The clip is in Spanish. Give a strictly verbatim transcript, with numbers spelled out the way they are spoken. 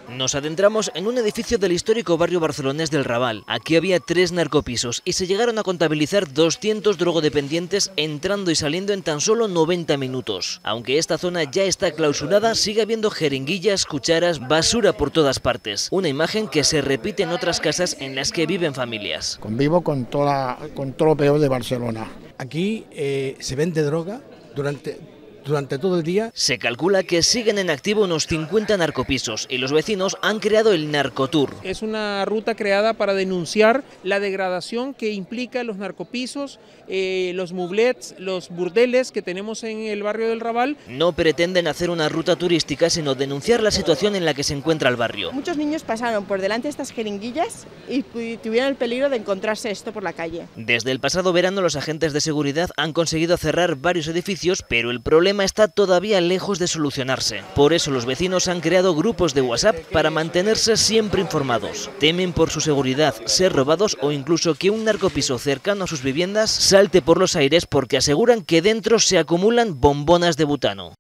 Nos adentramos en un edificio del histórico barrio barcelonés del Raval. Aquí había tres narcopisos y se llegaron a contabilizar doscientos drogodependientes entrando y saliendo en tan solo noventa minutos. Aunque esta zona ya está clausurada, sigue habiendo jeringuillas, cucharas, basura por todas partes. Una imagen que se repite en otras casas en las que viven familias. Convivo con, toda, con todo lo peor de Barcelona. Aquí eh, se vende droga durante... Durante todo el día. Se calcula que siguen en activo unos cincuenta narcopisos y los vecinos han creado el Narcotour. Es una ruta creada para denunciar la degradación que implica los narcopisos, eh, los mublets, los burdeles que tenemos en el barrio del Raval. No pretenden hacer una ruta turística, sino denunciar la situación en la que se encuentra el barrio. Muchos niños pasaron por delante de estas jeringuillas y tuvieron el peligro de encontrarse esto por la calle. Desde el pasado verano los agentes de seguridad han conseguido cerrar varios edificios, pero el problema está todavía lejos de solucionarse. Por eso los vecinos han creado grupos de WhatsApp para mantenerse siempre informados. Temen por su seguridad, ser robados o incluso que un narcopiso cercano a sus viviendas salte por los aires porque aseguran que dentro se acumulan bombonas de butano.